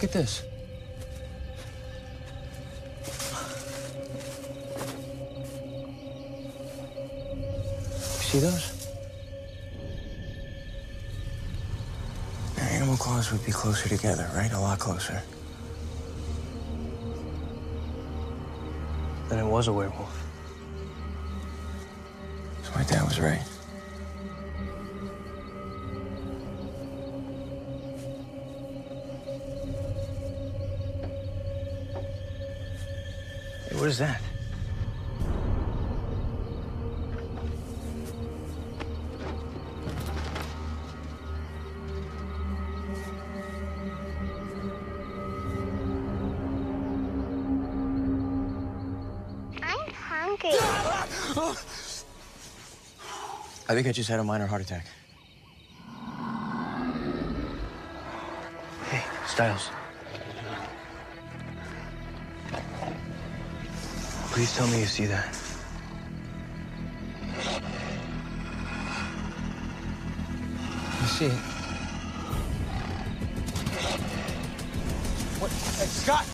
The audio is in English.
Look at this. See those? Animal claws would be closer together, right? A lot closer. Then it was a werewolf. So my dad was right. Hey, what is that? I think I just had a minor heart attack. Hey, Stiles. Please tell me you see that. You see it? What? Hey, Scott!